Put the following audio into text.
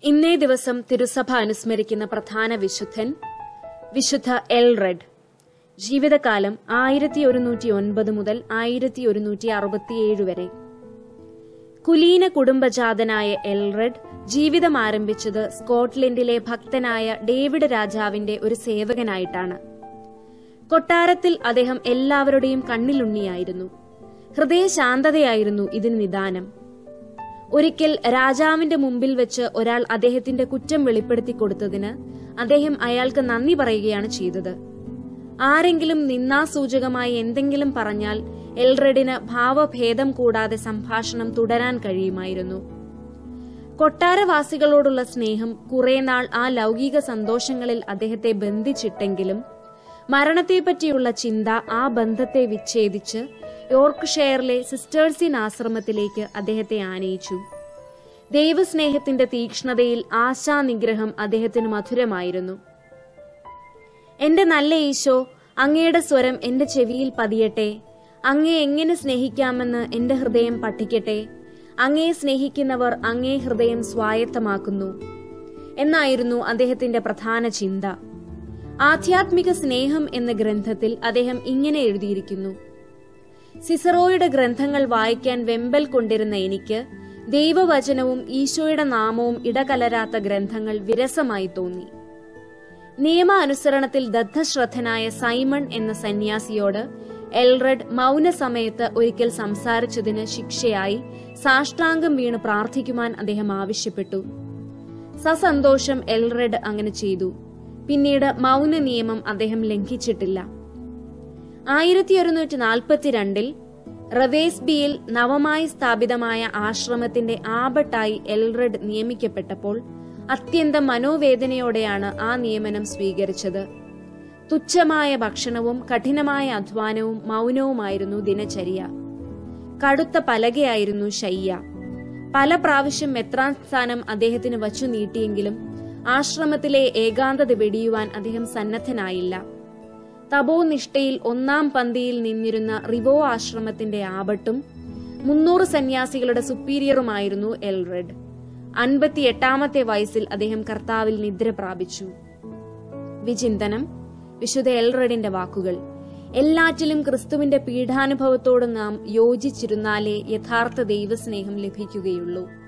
ഇന്നേ ദിവസം തിരുസഭ അനുസ്മരിക്കുന്ന പ്രധാന വിശുദ്ധൻ വിശുദ്ധ എൽറെഡ്. ജീവിതകാലം 1109 മുതൽ 1167 വരെ. കുലീന കുടുംബജാതനായ എൽറെഡ് ജീവിതം ആരംഭിച്ചത് സ്കോട്ട്ലൻഡിലെ ഭക്തനായ ഡേവിഡ് രാജാവിന്റെ ഒരു സേവകനായിട്ടാണ്. കൊട്ടാരത്തിൽ അദ്ദേഹം എല്ലാവരുടെയും കണ്ണിലുണ്ണിയായിരുന്നു. ഹൃദയശാന്തതയായിരുന്നു ഇതിന് നിദാനം. ഒരിക്കൽ രാജാവിന്റെ മുമ്പിൽ വെച്ച് ഒരാൾ അദ്ദേഹത്തിന്റെ കുറ്റം വെളിപ്പെടുത്തി കൊടുത്തതിന് അദ്ദേഹം അയാൾക്ക് നന്ദി പറയുകയാണ് ചെയ്തത്. ആരെങ്കിലും നിന്ദാസൂചകമായി എന്തെങ്കിലും പറഞ്ഞാൽ എൽറെഡിന് ഭാവഭേദം കൂടാതെ സംഭാഷണം തുടരാൻ കഴിയുമായിരുന്നു. കൊട്ടാരവാസികളോടുള്ള സ്നേഹം കുറെ നാൾ ആ ലൗകിക സന്തോഷങ്ങളിൽ അദ്ദേഹത്തെ ബന്ധിച്ചിട്ടെങ്കിലും മരണത്തെപ്പറ്റിയുള്ള ചിന്ത ആ ബന്ധത്തെ വിച്ഛേദിച്ച് യോർക്ക്ഷയറിലെ സിസ്റ്റേഴ്സിയൻ ആശ്രമത്തിലേക്ക് അദ്ദേഹത്തെ ആനയിച്ചു. ദൈവസ്നേഹത്തിന്റെ തീക്ഷ്ണതയിൽ ആശാനിഗ്രഹം അദ്ദേഹത്തിന് മധുരമായിരുന്നു. എന്റെ നല്ല ഈശോ, അങ്ങയുടെ സ്വരം എന്റെ ചെവിയിൽ പതിയട്ടെ. അങ്ങയെ എങ്ങനെ സ്നേഹിക്കാമെന്ന് എന്റെ ഹൃദയം പഠിക്കട്ടെ. അങ്ങയെ സ്നേഹിക്കുന്നവർ അങ്ങേ ഹൃദയം സ്വായത്തമാക്കുന്നു എന്നായിരുന്നു അദ്ദേഹത്തിന്റെ പ്രധാന ചിന്ത. ആധ്യാത്മിക സ്നേഹം എന്ന ഗ്രന്ഥത്തിൽ അദ്ദേഹം ഇങ്ങനെ എഴുതിയിരിക്കുന്നു: സിസറോയുടെ ഗ്രന്ഥങ്ങൾ വായിക്കാൻ വെമ്പൽ കൊണ്ടിരുന്ന എനിക്ക് ദൈവവചനവും ഈശോയുടെ നാമവും ഇടകലരാത്ത ഗ്രന്ഥങ്ങൾ വിരസമായി തോന്നി. നിയമാനുസരണത്തിൽ ദഗ്ധശ്രദ്ധനായ സൈമൺ എന്ന സന്യാസിയോട് എൽറെഡ് മൗനസമയത്ത് ഒരിക്കൽ സംസാരിച്ചതിന് ശിക്ഷയായി സാഷ്ടാംഗം വീണ് പ്രാർത്ഥിക്കുവാൻ അദ്ദേഹം ആവശ്യപ്പെട്ടു. സസന്തോഷം എൽറെഡ് അങ്ങനെ ചെയ്തു. പിന്നീട് മൗന നിയമം അദ്ദേഹം ലംഘിച്ചിട്ടില്ല. 1142 റെവേസ്ബിയിൽ നവമായി സ്ഥാപിതമായ ആശ്രമത്തിന്റെ ആബട്ടായി എൽറെഡ് നിയമിക്കപ്പെട്ടപ്പോൾ അത്യന്തം മനോവേദനയോടെയാണ് ആ നിയമനം സ്വീകരിച്ചത്. തുച്ഛമായ ഭക്ഷണവും കഠിനമായ അധ്വാനവും മൗനവുമായിരുന്നു ദിനചര്യ. കടുത്ത പലകയായിരുന്നു ശയ്യ. പല പ്രാവശ്യം മെത്രാൻ സ്ഥാനം അദ്ദേഹത്തിന് വച്ചു നീട്ടിയെങ്കിലും ആശ്രമത്തിലെ ഏകാന്തത വെടിയുവാൻ അദ്ദേഹം സന്നദ്ധനായില്ല. തപോനിഷ്ഠയിൽ 1-ാം പന്തിയിൽ നിന്നിരുന്ന റിവോ ആശ്രമത്തിന്റെ ആബട്ടും 300 സന്യാസികളുടെ സുപ്പീരിയറുമായിരുന്നു എൽറെഡ്. 58-ാമത്തെ വയസ്സിൽ അദ്ദേഹം കർത്താവിൽ നിദ്ര പ്രാപിച്ചു. വിചിന്തനം. വിശുദ്ധ എൽറെഡിന്റെ വാക്കുകൾ: എല്ലാറ്റിലും ക്രിസ്തുവിന്റെ പീഡാനുഭവത്തോട് നാം യോജിച്ചിരുന്നാലേ യഥാർത്ഥ ദൈവസ്നേഹം ലഭിക്കുകയുള്ളൂ.